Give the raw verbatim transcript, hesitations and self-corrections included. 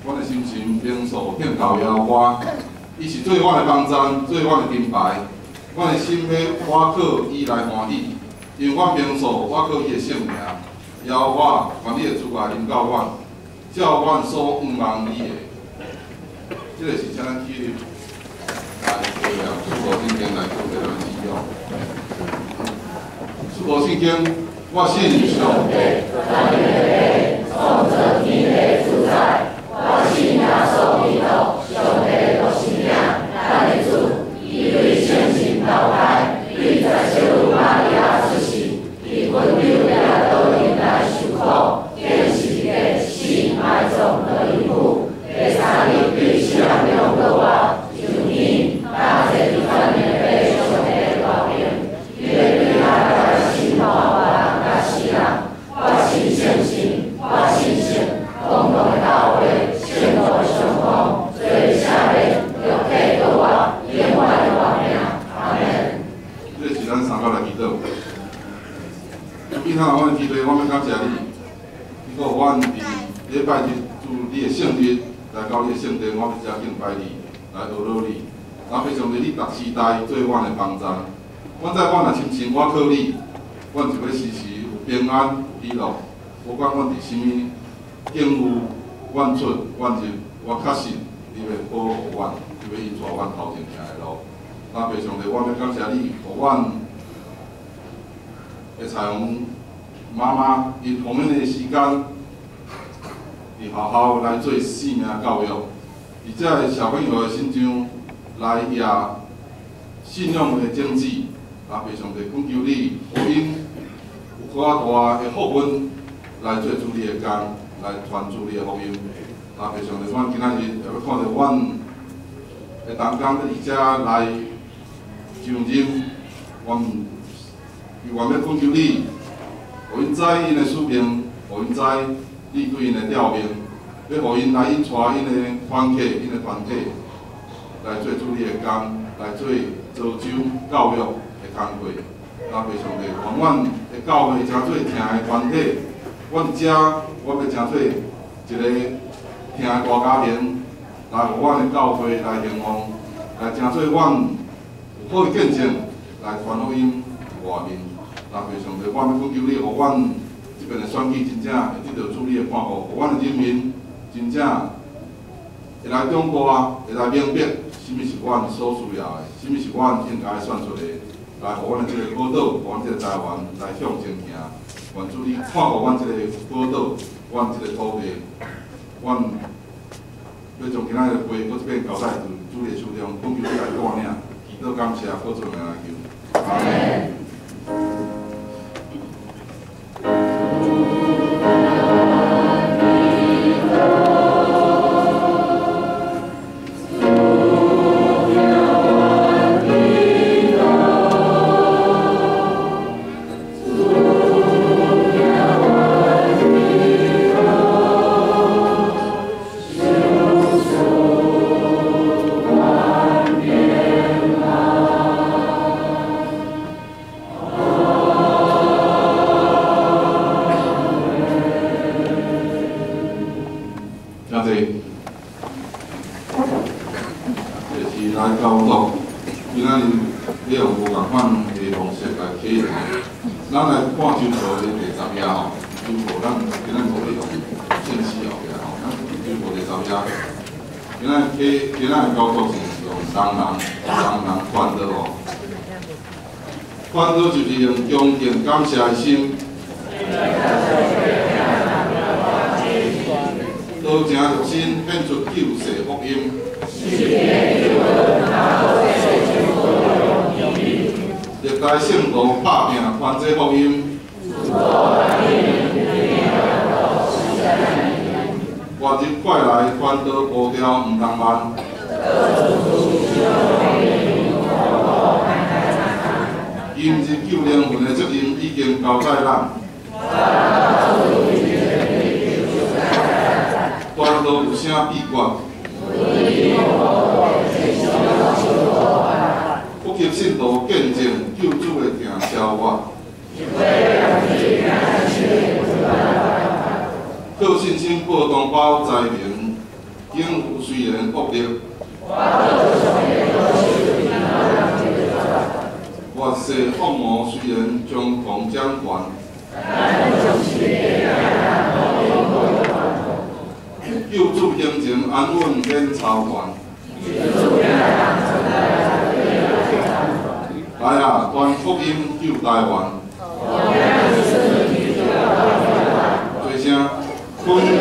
阮的心情平素献到耶和华，伊是做阮的帮站，做阮的金牌。阮的心要我靠伊来欢喜，因阮平素我靠伊的圣名。耶和华，愿你的慈爱临到阮，照阮所仰望你的。这个是请咱去来培养出国圣经来做个咱使用。出国圣经，我信上帝，咱的创造天地主宰，我信耶稣基督，上帝独生命，咱的主，伊对圣神投胎，对在小女玛利亚出世，伊温柔也道人来受苦，见世界死埋葬的一步。第三日对死人中的我，上天大谢第三日被上帝保佑，伊会对咱来信靠我人甲死人，我信圣神，我信神，共同的教会，圣徒的相逢，做下日肉体的我，永远的活命。阿门。这是咱三个来祈祷。今仔我祈祷，我要感谢你，你搁阮伫礼拜日祝你的圣日。来到你的圣殿，我要真敬拜你，来学劳你。然后非常的你逐时代做阮的帮站。阮在阮的亲情，我靠你，阮就要时时有平安有喜乐。不管阮伫什么境遇、阮出、阮入，我确信你要保护阮，你要引带阮头前行的路。然后非常的，我要感谢你，互阮的彩虹妈妈，因后面的时间。伫学校来做生命教育，伫遮小朋友的心上来也信仰的种子，也非常的恳求你，互因有较大的福分来做主你的工，来传主你的福音。也非常的，阮今仔日要看到阮的同工伫遮来上任，阮伊愿要恳求你，互因知因的使命，互因知。你对因的调命，要互因来引带因的团体、因的团体来做主你的工，来做潮州教育的工作。那非常的，愿阮的教会诚做听的团体，阮伫遮，我要诚做一个听的大家庭，来互阮的教会来兴旺，来诚做阮有好的见证，来传福音外面。那非常的，我要恳求你，互阮。这边的选举真正会得到主你的看顾，互阮的人民真正会来长大，会来明白什么是阮所需要的，什么是阮应该选出的，来互阮的这个宝岛，互阮这个台湾来向前行。愿主你看顾阮这个宝岛，阮这个土地，阮要将今仔日话搁一遍交代伫主你的手中，恳求你来带领，祈祷感谢，搁做名来求。阿门。感谢的心，道成肉身献出救世福音。历代圣徒拍拼传这福音，活日快来，传道步调毋通慢。今日救灵魂的责任已经交代咱。传道有啥秘诀？不给信徒见证救主的行消活。靠信心过同胞灾民， 警府虽然恶劣，我世恶魔虽然将狂掌权，救主行情安稳免操烦。来啊，传福音救台湾。做声，分。